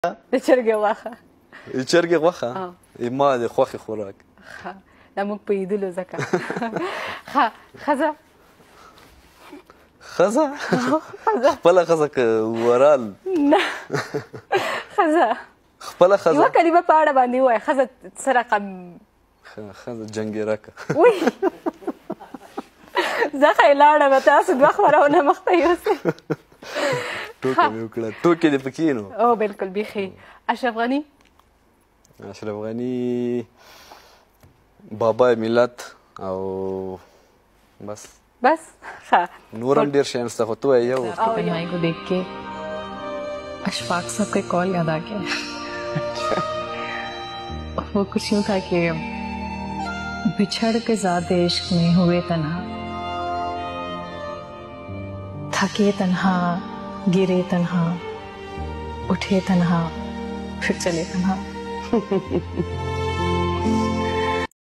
د چرګې غوښه. د چرګې غوښه ما د خوښې خوراک. دا موږ پوهېدلو ځکه. ښه ښځه ښځه خپله ښځه که ورال نه ښځه خپله ښځه یوه کلمه په اړه باندې ووایه. ښځه څه رقم ښځه جنګېرکه. وی زه خی لاړه به تاسو دوه خپرونه مخته یوسئ. ټوکې مې وکړه ټوکې دې پکې نو. او بلکل بیخي. اشرف غني اشرف غني بابا ملت او بس ښه نور هم ډېر شیان شته خو ته وایې یو. بنوائی کو دیکھ کے اشفاق صاحب کا کال یاد آ گیا. وہ کچھ یوں تھا کہ بچھڑ کے ذات عشق میں ہوئے تنہا تھکے تنہا گرے تنہا اٹھے تنہا پھر چلے تنہا.